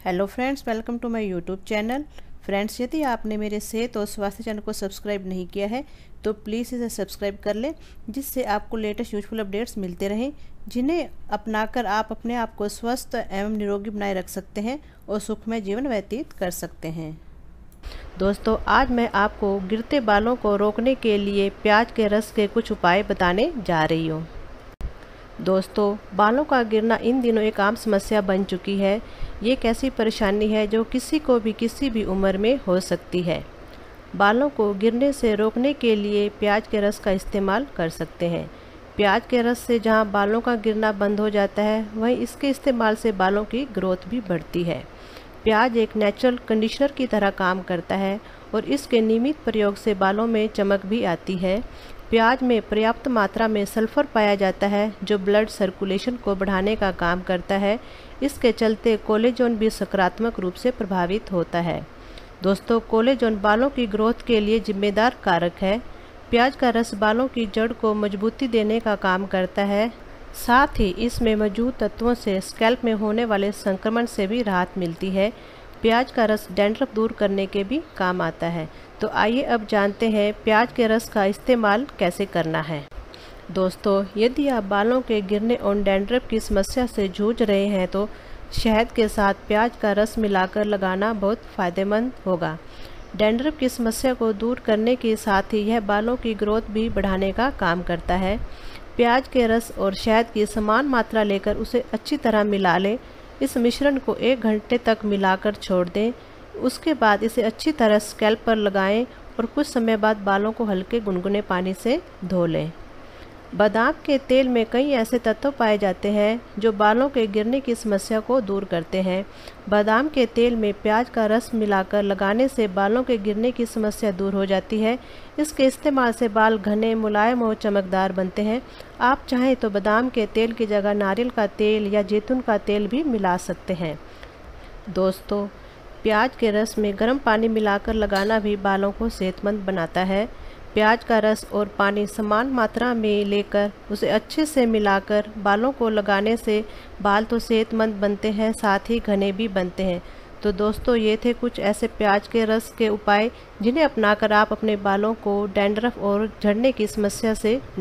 Hello friends, welcome to my YouTube channel. Friends, यदि आपने मेरे सेहत और स्वास्थ्य चैनल को सब्सक्राइब नहीं किया है तो प्लीज़ इसे सब्सक्राइब कर लें, जिससे आपको लेटेस्ट यूजफुल अपडेट्स मिलते रहें, जिन्हें अपनाकर आप अपने आप को स्वस्थ एवं निरोगी बनाए रख सकते हैं और सुखमय जीवन व्यतीत कर सकते हैं। दोस्तों, आज मैं आपको गिरते बालों को रोकने के लिए प्याज के रस के कुछ उपाय बताने जा रही हूँ। दोस्तों, बालों का गिरना इन दिनों एक आम समस्या बन चुकी है। ये एक ऐसी परेशानी है जो किसी को भी किसी भी उम्र में हो सकती है। बालों को गिरने से रोकने के लिए प्याज के रस का इस्तेमाल कर सकते हैं। प्याज के रस से जहां बालों का गिरना बंद हो जाता है, वहीं इसके इस्तेमाल से बालों की ग्रोथ भी बढ़ती है। प्याज एक नेचुरल कंडीशनर की तरह काम करता है और इसके नियमित प्रयोग से बालों में चमक भी आती है। प्याज में पर्याप्त मात्रा में सल्फर पाया जाता है, जो ब्लड सर्कुलेशन को बढ़ाने का काम करता है। इसके चलते कोलेजन भी सकारात्मक रूप से प्रभावित होता है। दोस्तों, कोलेजन बालों की ग्रोथ के लिए जिम्मेदार कारक है। प्याज का रस बालों की जड़ को मजबूती देने का काम करता है। साथ ही इसमें मौजूद तत्वों से स्कैल्प में होने वाले संक्रमण से भी राहत मिलती है। प्याज का रस डैंड्रफ दूर करने के भी काम आता है। तो आइए अब जानते हैं प्याज के रस का इस्तेमाल कैसे करना है। दोस्तों, यदि आप बालों के गिरने और डैंड्रफ की समस्या से जूझ रहे हैं तो शहद के साथ प्याज का रस मिलाकर लगाना बहुत फ़ायदेमंद होगा। डैंड्रफ की समस्या को दूर करने के साथ ही यह बालों की ग्रोथ भी बढ़ाने का काम करता है। प्याज के रस और शहद की समान मात्रा लेकर उसे अच्छी तरह मिला लें। इस मिश्रण को 1 घंटे तक मिलाकर छोड़ दें। उसके बाद इसे अच्छी तरह स्कैल्प पर लगाएं और कुछ समय बाद बालों को हल्के गुनगुने पानी से धो लें। बादाम के तेल में कई ऐसे तत्व पाए जाते हैं जो बालों के गिरने की समस्या को दूर करते हैं। बादाम के तेल में प्याज का रस मिलाकर लगाने से बालों के गिरने की समस्या दूर हो जाती है। इसके इस्तेमाल से बाल घने, मुलायम और चमकदार बनते हैं। आप चाहें तो बादाम के तेल की जगह नारियल का तेल या जैतून का तेल भी मिला सकते हैं। दोस्तों, प्याज के रस में गर्म पानी मिलाकर लगाना भी बालों को सेहतमंद बनाता है। प्याज का रस और पानी समान मात्रा में लेकर उसे अच्छे से मिलाकर बालों को लगाने से बाल तो सेहतमंद बनते हैं, साथ ही घने भी बनते हैं। तो दोस्तों, ये थे कुछ ऐसे प्याज के रस के उपाय जिन्हें अपनाकर आप अपने बालों को डैंड्रफ और झड़ने की समस्या से